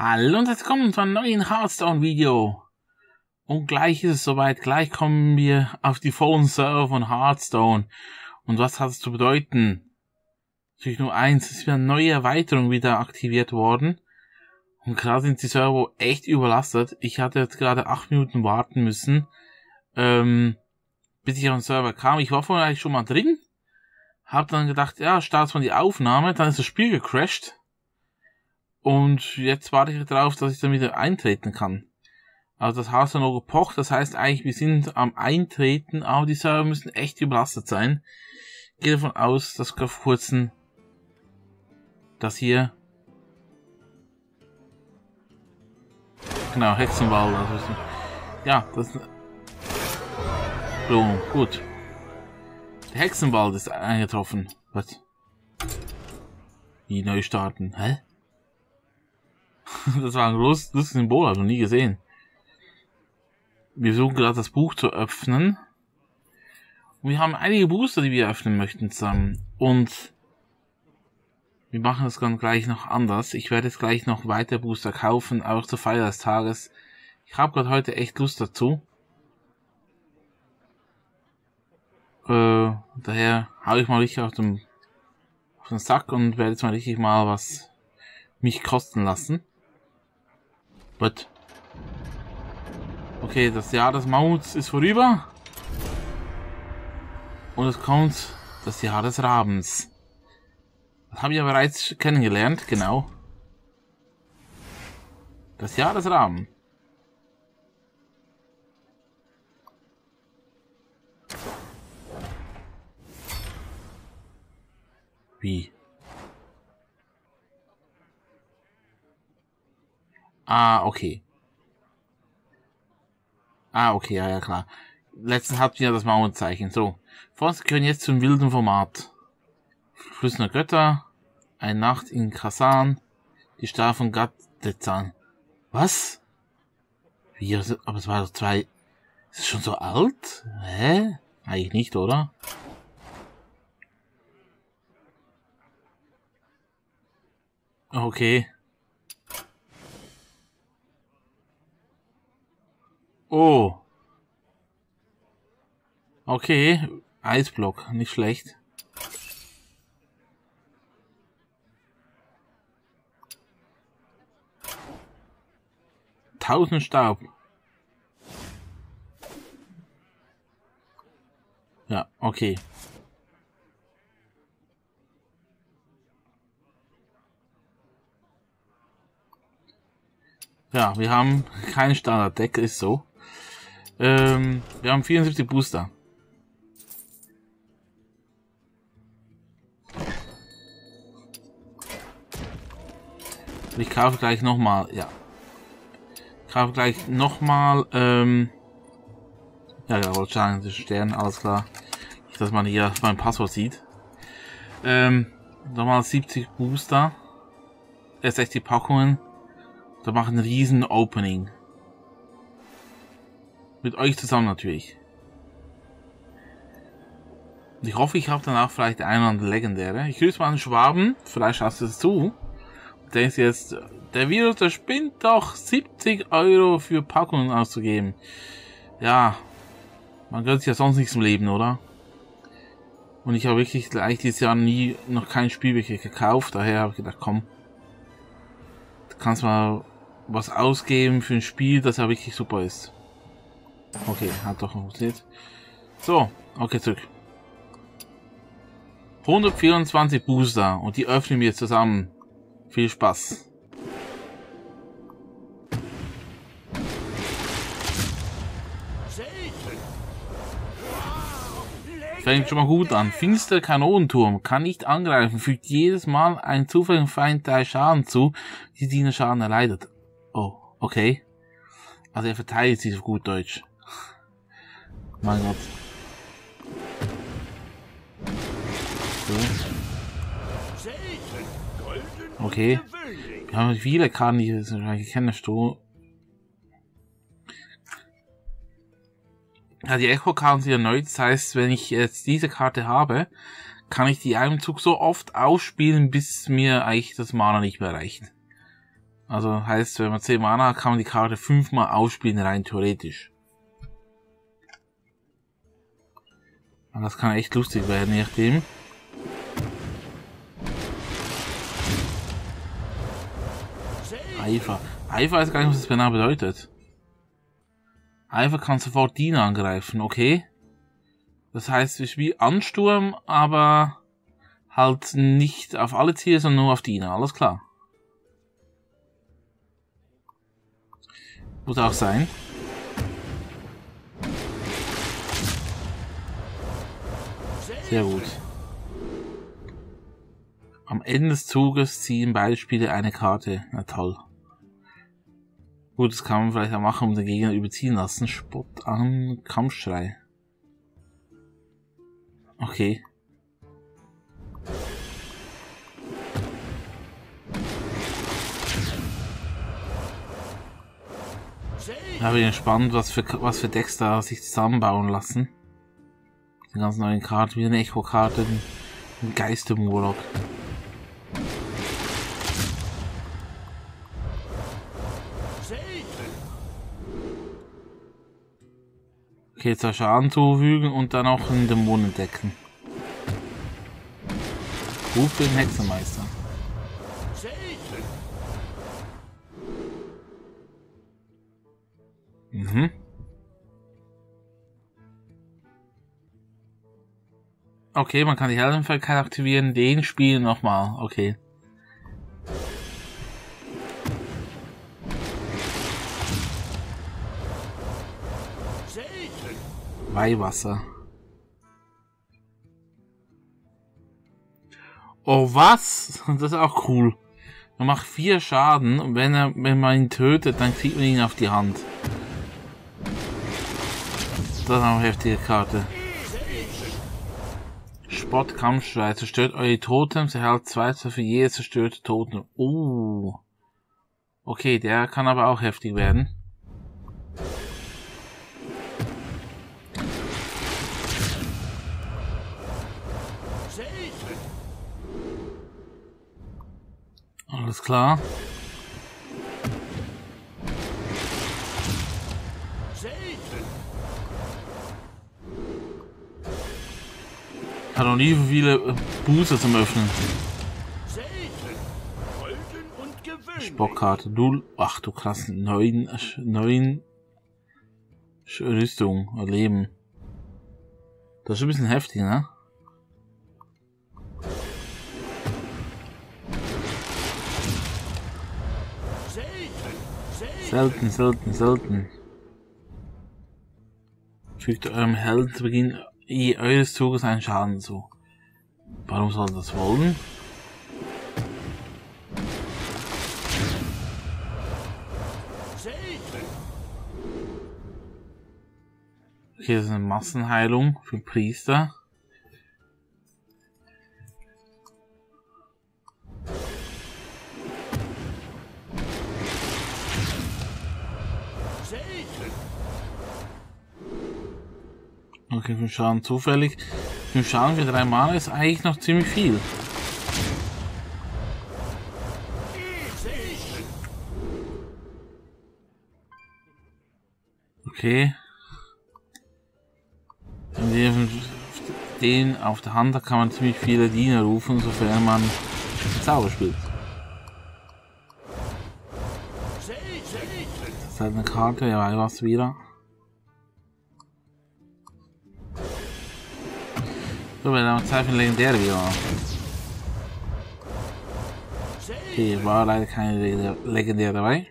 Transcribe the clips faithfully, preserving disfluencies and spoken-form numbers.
Hallo und herzlich willkommen zu einem neuen Hearthstone-Video. Und gleich ist es soweit, gleich kommen wir auf die vollen Server von Hearthstone. Und was hat es zu bedeuten? Natürlich nur eins, es ist wieder eine neue Erweiterung wieder aktiviert worden. Und gerade sind die Server echt überlastet. Ich hatte jetzt gerade acht Minuten warten müssen, ähm, bis ich auf den Server kam. Ich war vorher eigentlich schon mal drin, hab dann gedacht, ja, start mal die Aufnahme, dann ist das Spiel gecrashed. Und jetzt warte ich darauf, dass ich dann wieder eintreten kann. Also das Haus hat noch gepocht, das heißt eigentlich, wir sind am Eintreten, aber die Server müssen echt überlastet sein. Ich gehe davon aus, dass vor kurzem das hier... Genau, Hexenwald. Also, ja, das... So, gut. Der Hexenwald ist eingetroffen. Was? Wie neu starten? Hä? Das war ein großes Symbol, habe ich noch nie gesehen. Wir versuchen gerade das Buch zu öffnen. Und wir haben einige Booster, die wir öffnen möchten zusammen. Und wir machen das dann gleich noch anders. Ich werde jetzt gleich noch weiter Booster kaufen, auch zur Feier des Tages. Ich habe gerade heute echt Lust dazu. Äh, daher hau ich mal richtig auf den, auf den Sack und werde jetzt mal richtig mal was mich kosten lassen. But. Okay, das Jahr des Mammuts ist vorüber. Und es kommt das Jahr des Rabens. Das habe ich ja bereits kennengelernt, genau. Das Jahr des Raben. Wie? Ah, okay. Ah, okay, ja, ja, klar. Letztens habt ihr ja das Mauerzeichen. So. Vorerst gehören jetzt zum wilden Format. Flüssender Götter, eine Nacht in Kasan, die Stahl von Gattezan. Was? Wie, aber es war doch zwei... Ist es schon so alt? Hä? Eigentlich nicht, oder? Okay. Oh. Okay. Eisblock. Nicht schlecht. Tausend Staub. Ja, okay. Ja, wir haben kein Standard-Deck, ist so. Ähm, wir haben vierundsiebzig Booster. Ich kaufe gleich nochmal, ja. Ich kaufe gleich nochmal, ähm, ja, ja, wollte sagen, das Stern, alles klar. Nicht, dass man hier mein Passwort sieht. Ähm, nochmal siebzig Booster. Erst echt die Packungen. Da machen ein riesen Opening. Mit euch zusammen natürlich. Und ich hoffe, ich habe danach vielleicht eine oder andere legendäre. Ich grüße mal einen Schwaben. Vielleicht schaffst du es zu. Und denkst jetzt, der Virus, der spinnt doch, siebzig Euro für Packungen auszugeben. Ja, man gönnt sich ja sonst nichts im Leben, oder? Und ich habe wirklich gleich dieses Jahr nie noch kein Spiel wirklich gekauft. Daher habe ich gedacht, komm, du kannst mal was ausgeben für ein Spiel, das ja wirklich super ist. Okay, hat doch funktioniert. So, okay, zurück. hundertvierundzwanzig Booster und die öffnen wir zusammen. Viel Spaß. Fängt schon mal gut an. Finster Kanonenturm kann nicht angreifen, fügt jedes Mal einen zufälligen Feind drei Schaden zu, die Diener Schaden erleidet. Oh, okay. Also er verteidigt sich auf gut Deutsch. Mein Gott. So. Okay. Wir haben viele Karten, die ich wahrscheinlich kenne. Ja, die Echo-Karten sind erneut. Das heißt, wenn ich jetzt diese Karte habe, kann ich die einem Zug so oft ausspielen, bis mir eigentlich das Mana nicht mehr reicht. Also heißt, wenn man zehn Mana hat, kann man die Karte fünfmal ausspielen, rein theoretisch. Und das kann echt lustig werden, je nachdem. Eifer. Eifer weiß gar nicht, was das genau bedeutet. Eifer kann sofort Diener angreifen, okay. Das heißt, es ist wie Ansturm, aber halt nicht auf alle Ziele, sondern nur auf Diener, alles klar. Muss auch sein. Sehr gut. Am Ende des Zuges ziehen beide Spieler eine Karte. Na toll. Gut, das kann man vielleicht auch machen, um den Gegner überziehen lassen. Spott an Kampfschrei. Okay. Da bin ich gespannt, was für, was für Decks da sich zusammenbauen lassen. Die ganz neuen Karten, wie eine Echo-Karte, ein Geistermurloc. Okay, zwei Schaden zufügen und dann auch einen Dämonen decken. Gut für den Hexenmeister. Mhm. Okay, man kann die Heldenfähigkeit aktivieren, den spielen nochmal. Okay. Weihwasser. Oh, was? Das ist auch cool. Er macht vier Schaden und wenn er, wenn man ihn tötet, dann kriegt man ihn auf die Hand. Das ist auch eine heftige Karte. Spott, Kampfschrei, zerstört eure Totems, erhält zwei für jede zerstörte Totem. Oh. Okay, der kann aber auch heftig werden. Alles klar. Hat noch nie so viele äh, Booster zum Öffnen. Spockkarte null. Ach du krass, neun, neun Rüstung, Leben. Das ist ein bisschen heftig, ne? Selten, selten, selten. Fügt eurem Helden zu Beginn eures Zuges einen Schaden zu. Warum soll das wollen? Okay, das ist eine Massenheilung für Priester. Okay, fünf Schaden zufällig. fünf Schaden für drei Mana ist eigentlich noch ziemlich viel. Okay. Wenn wir den auf der Hand hat, kann man ziemlich viele Diener rufen, sofern man Zauber spielt. Das ist halt eine Karte, ja, weil was wieder. So, wir haben Zeit für eine legendäre wieder. Okay, war leider keine legendäre dabei.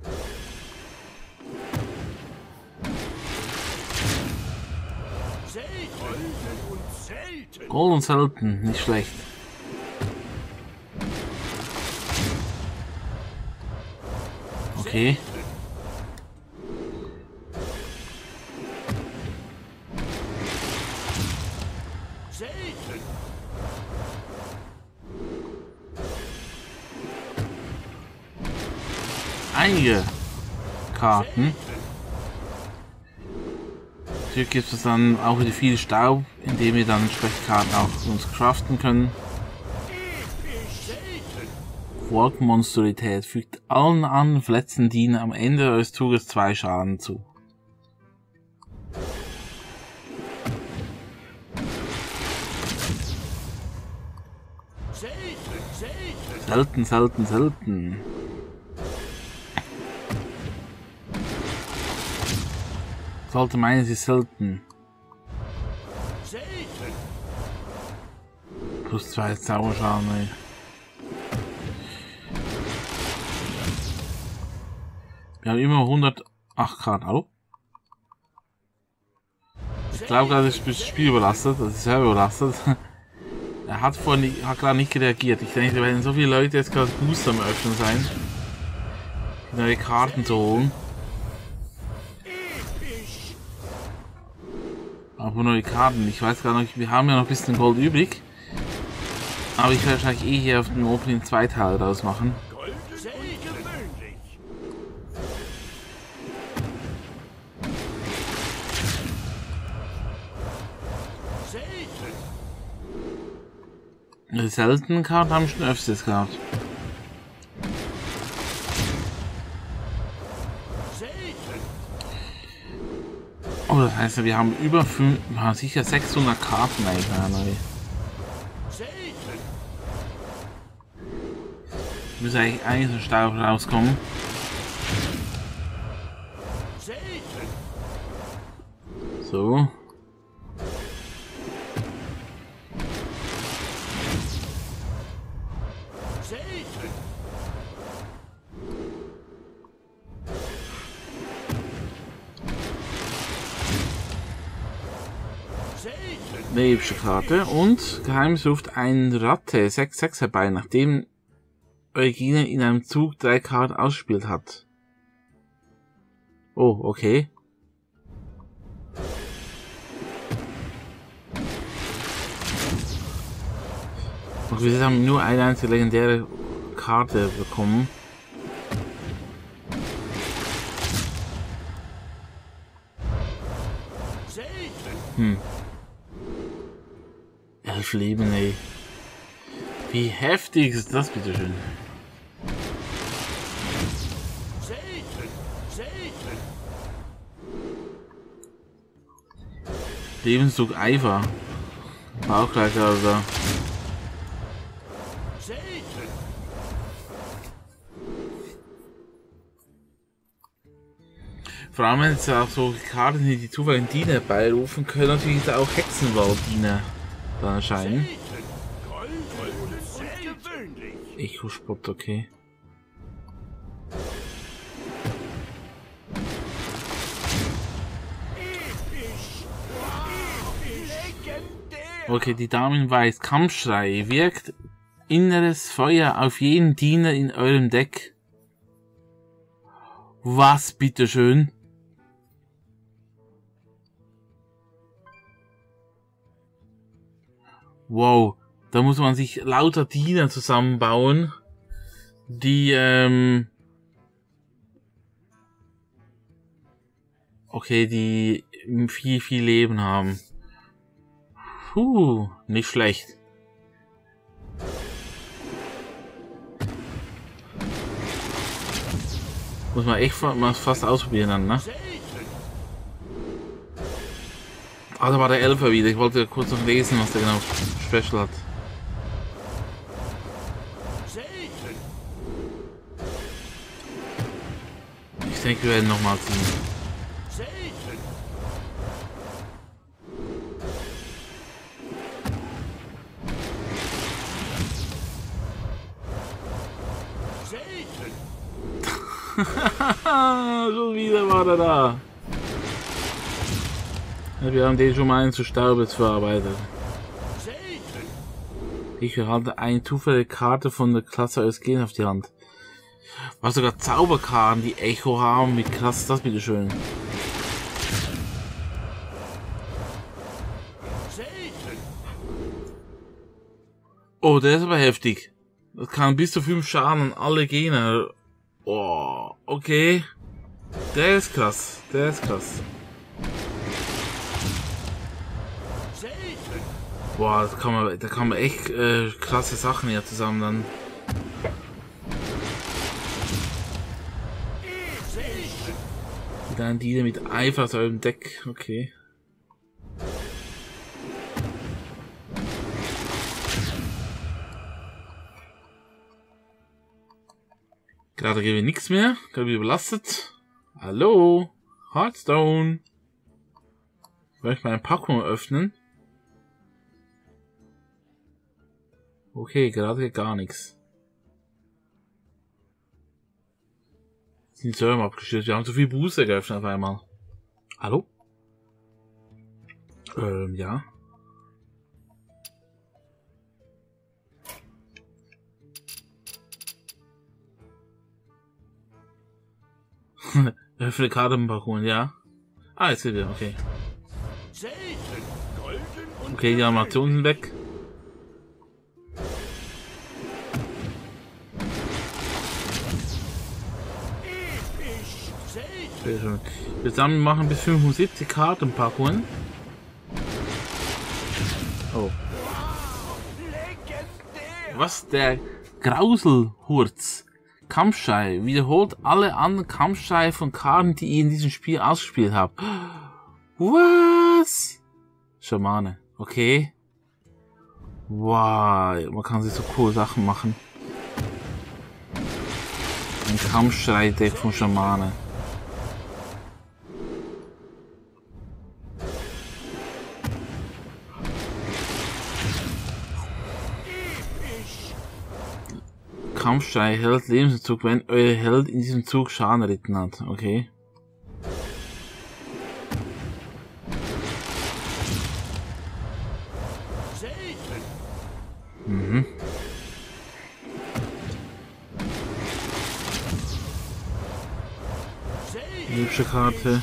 Gold und selten, nicht schlecht. Okay. Einige Karten. Hier gibt es dann auch wieder viel Staub, indem wir dann entsprechend Karten auch uns craften können. Quark-Monsterität. Fügt allen anderen verletzten Dienern am Ende eures Zuges zwei Schaden zu. Selten, selten, selten. Sollte meinen, sie ist selten. Plus zwei Zauberschaden, ey. Wir haben immer hundertacht Karten. Hallo? Ich glaube gerade, das Spiel überlastet. Das ist selber überlastet. Er hat vorhin hat gerade nicht reagiert. Ich denke, da werden so viele Leute jetzt gerade Booster am Öffnen sein. Neue Karten zu holen. Aber neue Karten. Ich weiß gar nicht, wir haben ja noch ein bisschen Gold übrig. Aber ich werde wahrscheinlich eh hier auf dem Opening zwei Teile draus machen. Die seltenen Karten haben schon öfters gehabt. Oh, das heißt, wir haben über fünf, sicher sechshundert Karten eigentlich. Müsste eigentlich eigentlich so stark rauskommen. So. Nebische Karte und Geheimnis ruft ein Ratte sechs sechs herbei, nachdem Eugene in einem Zug drei Karten ausgespielt hat. Oh, okay. Und wir haben nur eine einzige legendäre Karte bekommen. Hm. Elf Leben, ey. Wie heftig ist das, bitteschön? Lebenszug Eifer. War auch gleich also. Vor allem, wenn es auch so Karten, die die zufälligen Diener beirufen, können natürlich auch Hexenwald-Diener dann erscheinen. Echo-Spot, okay. Okay, die Dame in Weiß. Kampfschrei. Wirkt inneres Feuer auf jeden Diener in eurem Deck. Was, bitteschön? Wow, da muss man sich lauter Diener zusammenbauen, die, ähm... okay, die viel, viel Leben haben. Puh, nicht schlecht. Muss man echt mal fast ausprobieren dann, ne? Ah, da war der Elfer wieder. Ich wollte kurz noch lesen, was der genau Special hat. Ich denke, wir werden nochmal ziehen. Schon wieder war er da. Ja, wir haben den schon mal einen zu Staubitz verarbeitet. Ich erhalte eine zufällige Karte von der Klasse Eusgen auf die Hand. Was sogar Zauberkarten, die Echo haben. Wie krass ist das bitte schön? Oh, der ist aber heftig. Das kann bis zu fünf Schaden an alle Gegner. Oh, okay. Der ist krass. Der ist krass. Boah, das kann man, da kann man echt äh, krasse Sachen hier zusammen dann. Kleine Dealer mit Eifer aus eurem Deck. Okay. Gerade gebe ich nichts mehr. Gerade wieder überlastet. Hallo? Hearthstone. Ich möchte meine Packung öffnen. Okay, gerade geht gar nichts. Die Server abgestellt. Wir haben zu viel Booster geöffnet auf einmal. Hallo? Ähm, ja. Öffne Kartenpackungen, ja. Ah, jetzt sind wir, okay. Okay, die Animationen sind weg. Wir zusammen machen bis fünfundsiebzig Kartenpackungen. Oh. Was? Der Grauselhurz. Kampfschei. Wiederholt alle anderen Kampfschei von Karten, die ihr in diesem Spiel ausgespielt habt. Was? Schamane. Okay. Wow. Man kann sich so coole Sachen machen. Ein Kampfschrei-Deck von Schamane. Kampfschrei hält Lebenszug, wenn euer Held in diesem Zug Schaden erlitten hat. Okay. Mhm. Hübsche Karte.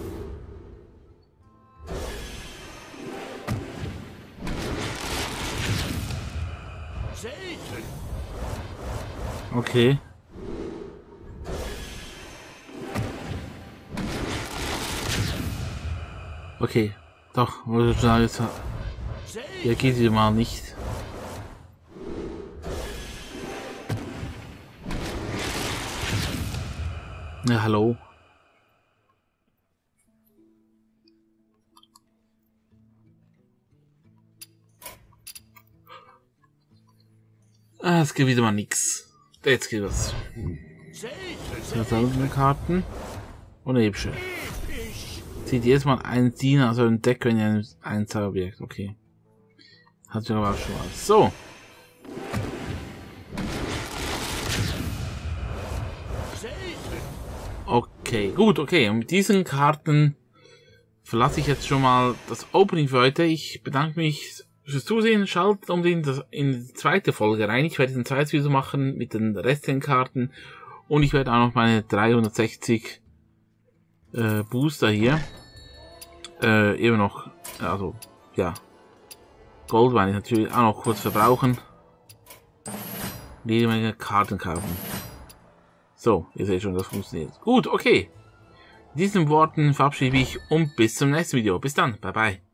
Okay. Okay. Doch, wollte ich sagen, jetzt hier geht sie mal nicht. Ja, hallo. Ah, es geht wieder mal nix. Jetzt geht was. Seltene Karten. Und Ebsche. Zieht jedes Mal einen Diener aus eurem Deck, wenn ihr ein, ein Zauberobjekt. Okay. Hat sich aber auch schon was. So. Okay, gut, okay. Und mit diesen Karten verlasse ich jetzt schon mal das Opening für heute. Ich bedanke mich fürs Zusehen. Schaltet unbedingt in die zweite Folge rein. Ich werde ein zweites Video machen mit den restlichen Karten. Und ich werde auch noch meine dreihundertsechzig äh, Booster hier äh, eben noch, also ja, Gold werde ich natürlich auch noch kurz verbrauchen. Jede Menge Karten kaufen. So, ihr seht schon, das funktioniert. Gut, okay. In diesen Worten verabschiede ich mich und bis zum nächsten Video. Bis dann, bye bye.